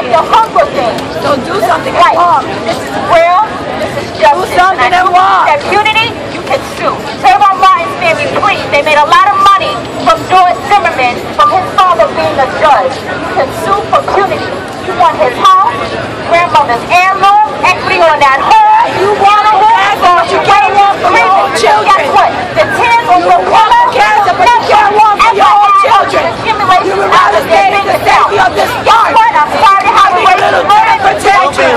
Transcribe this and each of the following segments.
the Hunger Games. So do something and Right. walk. This is real. This is justice. Do something and walk. That unity, you can sue. Trayvon Martin's family, please. They made a lot of money from George Zimmerman, from his father being a judge. You can sue for unity. You want his house, grandmother's heirloom, equity on that home. You want a house, but you can't walk for your own children. Guess what? The tears on your pillow, Cancer, but you can't walk for your own children. accumulation You would rather stay in the safety of this park. Guess what? I'm sorry to have to wait little for bit of protection.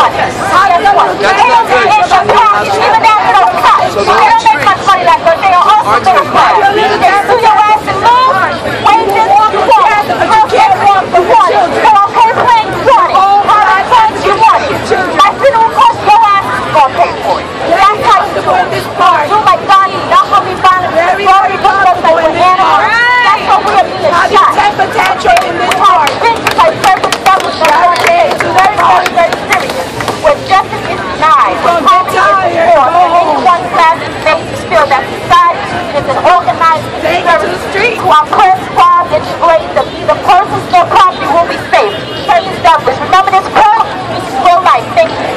even after those cuts, they don't make much money like that. They are also going to cut. They sue your ass and lose. Wages, you can't walk for one. So okay, playing one. You want it. My funeral cost, your ass is going to pay for it. That's how you do it. Do like Donnie, not how we violent. Already put us like with animals. That's how we are being Have you shot. temper tantrum in this park? Bitches like Purple Devils. Very, very serious. When justice is denied, when poverty is enforced, and anyone class makes you feel that society is an organized service to oppress, rob, and degrade them. Neither persons nor property will be safe. Purpose Douglas. Remember this quote? This is real life. Thank you.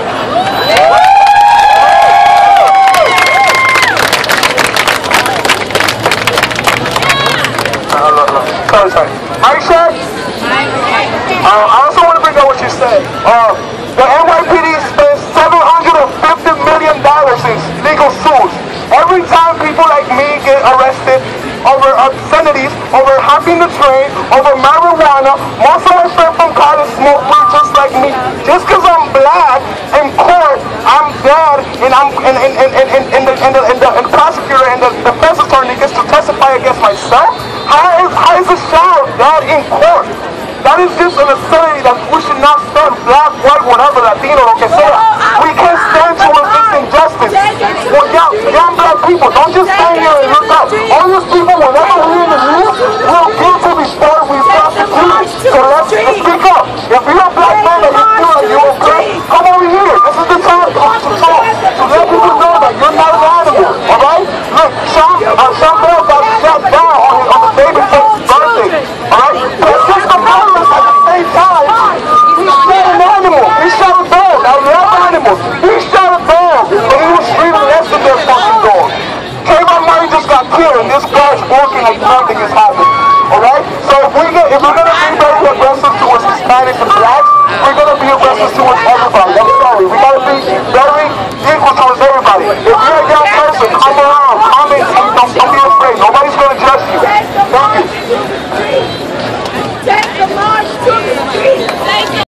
Sorry. Aisha, I also want to bring up what you said. The NYPD spends $750 million in legal suits. Every time people like me get arrested over obscenities, over hopping the train, over marijuana, most of my friends from college smoke weed just like me. Just because I'm black in court, I'm dead, and I'm the prosecutor and the defense attorney gets to testify against myself. How is a child dead in court? That is just an obscenity that we should not stand, black, white, whatever, Latino, lo que sea. We can't stand towards this injustice. Well, young black people, don't just stand here and look up. All these people, whenever we're in the news, we're guilty before we prosecute. So let's speak up. If you're a black man that you feel like you're okay, come over here. This is the time to talk. To let people know that you're not an animal, alright? Look, Sean Bell got shot down on the baby face's birthday, alright? But since the violence at the same time, he shot an animal. He shot a dog. I love animals. He shot a dog, and he was treating less than their fucking dog. Trayvon Martin just got killed, and this guy's walking like nothing is happening, alright? So if we're gonna be very aggressive towards Hispanics and